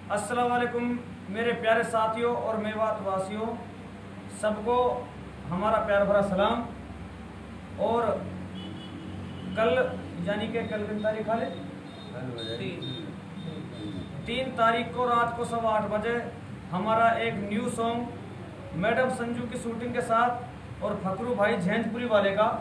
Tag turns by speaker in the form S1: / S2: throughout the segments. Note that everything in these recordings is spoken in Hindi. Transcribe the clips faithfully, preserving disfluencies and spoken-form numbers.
S1: अस्सलाम वालेकुम मेरे प्यारे साथियों और मेवात वासियों, सबको हमारा प्यार भरा सलाम। और कल यानी कि कल कितनी तारीख हाले तीन तारीख को रात को सवा आठ बजे हमारा एक न्यू सॉन्ग मैडम संजू की शूटिंग के साथ और फकरू भाई झेंझपुरी वाले का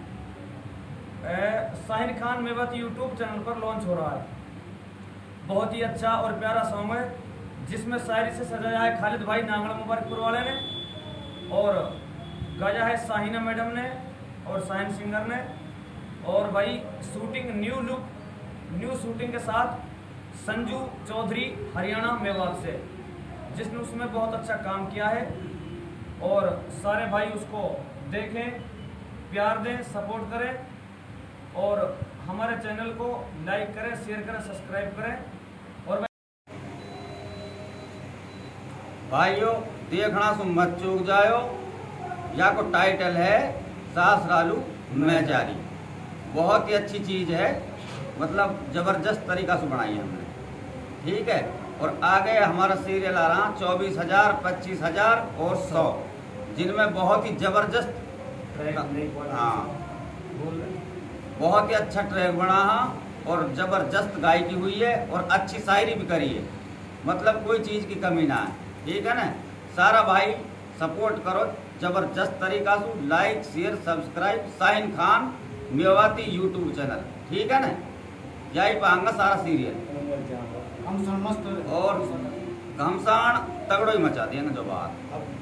S1: साहिर खान मेवाती यूट्यूब चैनल पर लॉन्च हो रहा है। बहुत ही अच्छा और प्यारा सॉन्ग है जिसमें शायरी से सजाया है खालिद भाई नांगल मुबारकपुर वाले ने और गाया है साहिना मैडम ने और साहिन सिंगर ने। और भाई shooting new look new shooting के साथ संजू चौधरी हरियाणा मेवात से, जिसने उसमें बहुत अच्छा काम किया है। और सारे भाई उसको देखें, प्यार दें, सपोर्ट करें और हमारे चैनल को लाइक करें, शेयर करें, सब्सक्राइब करें। और
S2: भाइयों देखना सुन मत चूक जायो, या को टाइटल है सासरालू मैं जारी। बहुत ही अच्छी चीज़ है, मतलब ज़बरदस्त तरीका से बनाई है हमने, ठीक है। और आगे हमारा सीरियल आ रहा चौबीस हजार पच्चीस हजार और सौ, जिनमें बहुत ही ज़बरदस्त हाँ बहुत ही अच्छा ट्रैक बना है और ज़बरदस्त गायकी हुई है और अच्छी शायरी भी करी है, मतलब कोई चीज़ की कमी ना है, ठीक है ना। सारा भाई सपोर्ट करो ज़बरदस्त तरीका से, like share subscribe Sahin Khan Mewati YouTube channel, ठीक है ना। यही पाऊंगा सारा सीरियल और घमसान तगड़ो ही मचा देंगे जो बात।